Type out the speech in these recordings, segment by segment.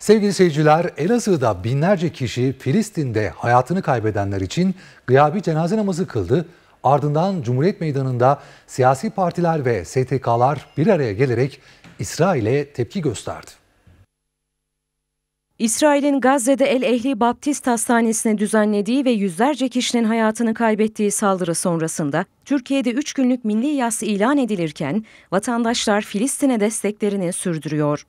Sevgili seyirciler, Elazığ'da binlerce kişi Filistin'de hayatını kaybedenler için gıyabi cenaze namazı kıldı. Ardından Cumhuriyet Meydanı'nda siyasi partiler ve STK'lar bir araya gelerek İsrail'e tepki gösterdi. İsrail'in Gazze'de El Ehli Baptist Hastanesi'ne düzenlediği ve yüzlerce kişinin hayatını kaybettiği saldırı sonrasında Türkiye'de 3 günlük milli yas ilan edilirken vatandaşlar Filistin'e desteklerini sürdürüyor.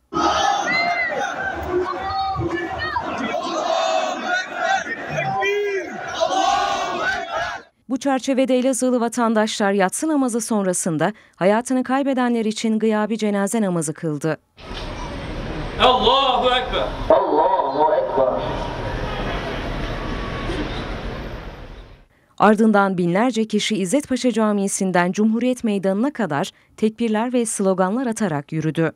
Bu çerçevede Elazığlı vatandaşlar yatsı namazı sonrasında hayatını kaybedenler için gıyabi cenaze namazı kıldı. Allahu Ekber. Allahu Ekber. Ardından binlerce kişi İzzet Paşa Camii'sinden Cumhuriyet Meydanı'na kadar tekbirler ve sloganlar atarak yürüdü.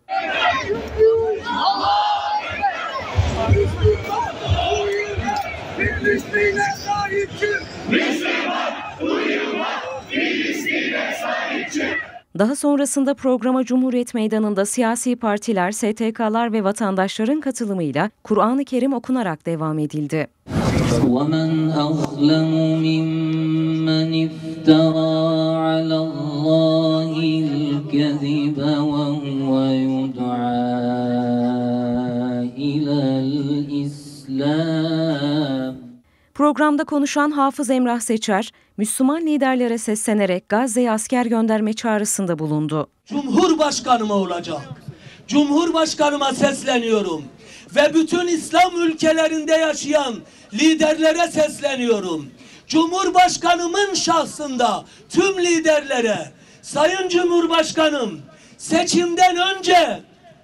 Daha sonrasında programa Cumhuriyet Meydanı'nda siyasi partiler, STK'lar ve vatandaşların katılımıyla Kur'an-ı Kerim okunarak devam edildi. وَمَنْ أَظْلَمُ مِمَّنِ افْتَرَى عَلَى اللّٰهِ الْكَذِبَ وَهُوَ يُدْعَى إِلَى الْإِسْلَامِ. Programda konuşan Hafız Emrah Seçer, Müslüman liderlere seslenerek Gazze'ye asker gönderme çağrısında bulundu. Cumhurbaşkanıma olacak. Cumhurbaşkanıma sesleniyorum ve bütün İslam ülkelerinde yaşayan liderlere sesleniyorum. Cumhurbaşkanımın şahsında tüm liderlere, Sayın Cumhurbaşkanım, seçimden önce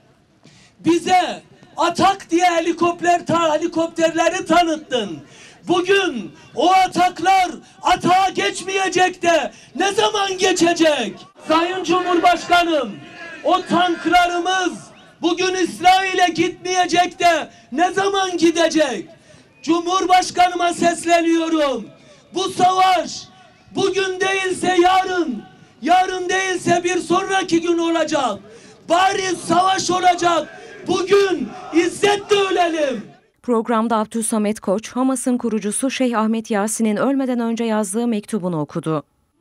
bize Atak diye helikopterleri tanıttın. Bugün o ataklar atağa geçmeyecek de ne zaman geçecek? Sayın Cumhurbaşkanım, o tanklarımız bugün İsrail'e gitmeyecek de ne zaman gidecek? Cumhurbaşkanıma sesleniyorum. Bu savaş bugün değilse yarın, yarın değilse bir sonraki gün olacak. Bariz savaş olacak. Bugün izzetle ölelim. Programda Abdülsamet Koç, Hamas'ın kurucusu Şeyh Ahmet Yasin'in ölmeden önce yazdığı mektubunu okudu.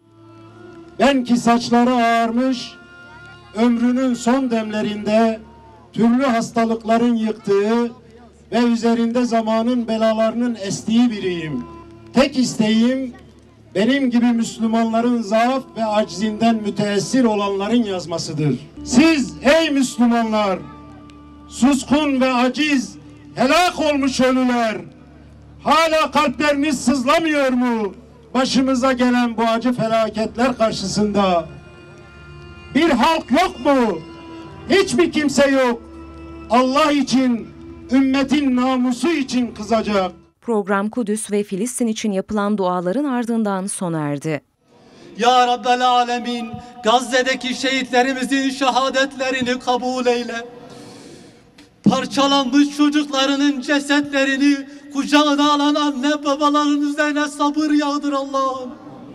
Ben ki saçları ağarmış, ömrünün son demlerinde türlü hastalıkların yıktığı ve üzerinde zamanın belalarının estiği biriyim. Tek isteğim benim gibi Müslümanların zaaf ve aczinden müteessir olanların yazmasıdır. Siz ey Müslümanlar, suskun ve aciz, helak olmuş ölüler, hala kalpleriniz sızlamıyor mu? Başımıza gelen bu acı felaketler karşısında bir halk yok mu? Hiçbir kimse yok. Allah için, ümmetin namusu için kızacak. Program Kudüs ve Filistin için yapılan duaların ardından sona erdi. Ya Rabbel Alemin, Gazze'deki şehitlerimizin şehadetlerini kabul eyle. Parçalanmış çocuklarının cesetlerini kucağına alan anne babaların üzerine sabır yağdır Allah'ım.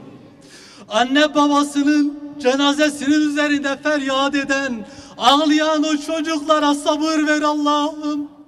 Anne babasının cenazesinin üzerinde feryat eden, ağlayan o çocuklara sabır ver Allah'ım.